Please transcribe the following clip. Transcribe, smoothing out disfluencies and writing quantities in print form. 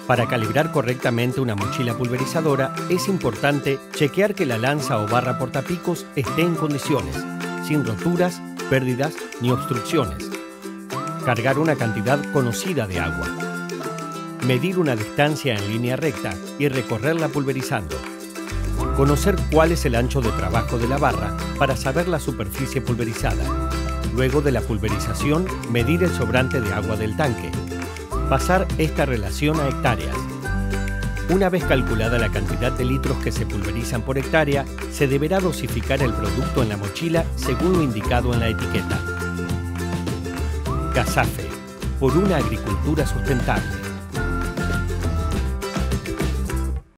Para calibrar correctamente una mochila pulverizadora es importante chequear que la lanza o barra portapicos esté en condiciones, sin roturas, pérdidas ni obstrucciones. Cargar una cantidad conocida de agua. Medir una distancia en línea recta y recorrerla pulverizando. Conocer cuál es el ancho de trabajo de la barra para saber la superficie pulverizada. Luego de la pulverización, medir el sobrante de agua del tanque. Pasar esta relación a hectáreas. Una vez calculada la cantidad de litros que se pulverizan por hectárea, se deberá dosificar el producto en la mochila según lo indicado en la etiqueta. CASAFE, por una agricultura sustentable.